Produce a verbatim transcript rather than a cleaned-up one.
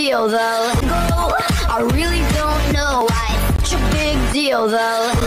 deal though. Go, I really don't know why it's such a big deal though.